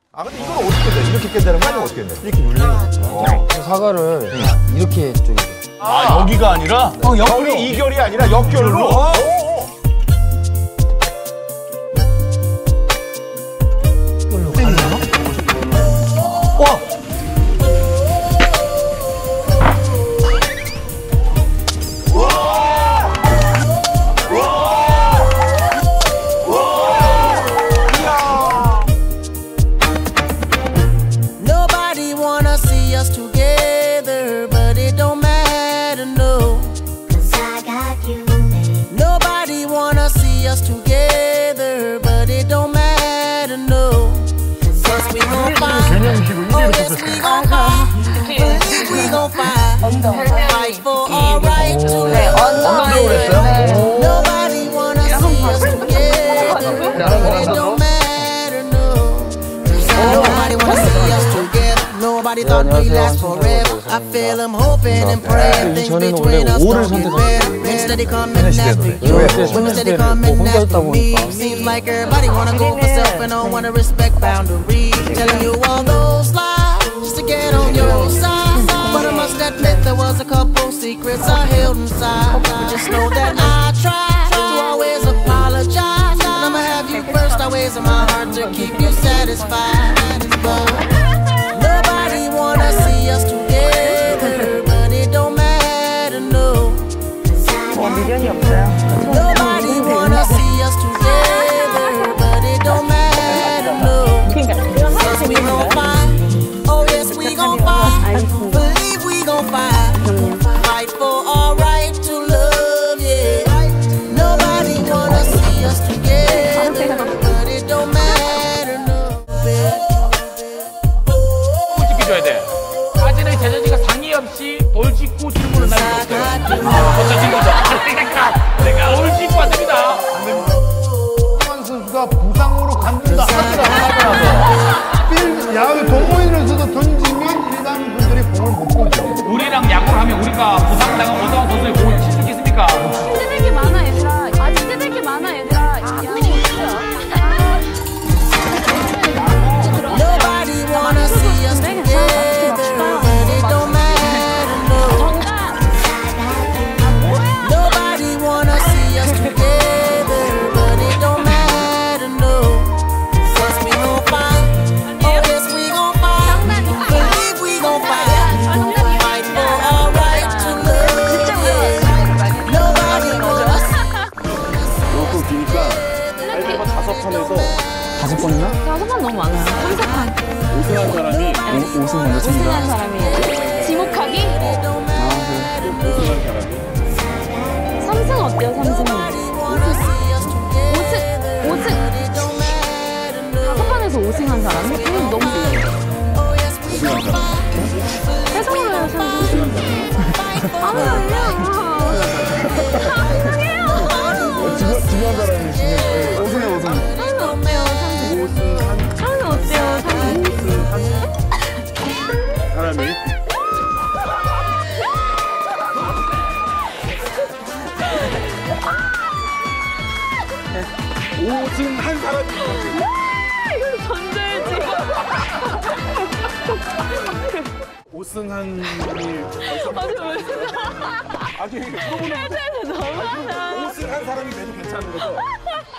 아 근데 이걸 어떻게 돼? 이렇게 깬다는 거 아니면 어떻게 돼? 이렇게 눌리는 거지. 사과를 이렇게 쪼개. 아 여기가 아니라? 결이 이결이 아니라 역결로? 와! Nobody wanna see us together, but it don't matter, no. 'Cause I got you. Nobody wanna see us together, but it don't matter, no. 'Cause we gon' fight. Oh yes, we gon' fight. Believe we gon' fight. Fight for our right to live. Nobody wanna see us together, but it don't matter, no. 'Cause nobody wanna see us together. Nobody thought we'd last forever. I feel I'm hoping and praying things between us don't get better. Men steady coming after you, women steady coming after me. Seems like everybody wanna go for self and don't wanna respect boundaries. Telling you all those lies just to get on your side. But I must admit there was a couple secrets I held inside. But just know that I tried to always apologize. And I'ma have you first always in my heart to keep you satisfied. But nobody wanna see us together, but it don't matter, no. Nobody wanna see us together, but it don't matter, no. 'Cause we gon' fight, oh yes we gon' fight. Believe we gon' fight, fight for our right to love, yeah. Nobody wanna see us together, but it don't matter, no. 줘야 돼. 사진의 제작진가 상의 없이 돌 짚고 질문을 날리고 고쳐진 거죠. 그러니까 내가 돌 짚고 안 됩니다. 한 선수가 부상으로 간둔다. 야구 동호인으로서도 던지면 일반 분들이 공을 못 보죠. 우리랑 야구를 하면 우리가 부상당한 오다운 선수의 공을 칠 수 있겠습니까? 찌들 게 많아 얘들아. 아직 찌들 게 많아 얘들아. Nobody wanna see us together, but it don't matter, no. Nobody wanna see us together, but it don't matter, no. 'Cause we gon' fight, oh yes we gon' fight. Believe we gon' fight, fight for our right to live, yeah. Nobody wanna 요거 기니까 알고 5판에서 5번이나? 5번 너무 많아요. 3판. 우승한 사람이 5승 먼저 칩니다. 우승한 사람이 지목하기? 우승한 사람이 3승 어때요? 3승은? 5승. 5승. 5판에서 5승한 사람? 그건 너무 좋아요. 우승한 사람 해성으로 해요, 우승한 사람. 아니에요. 중요한 사람이 중요해. 우승해 우승. 상은 어때요? 사람이 우승한 사람이 이거 전자일지. 우승한 아니 왜? 아니 물어보는 너무하다. 우승한 사람이 돼도 괜찮은 거죠?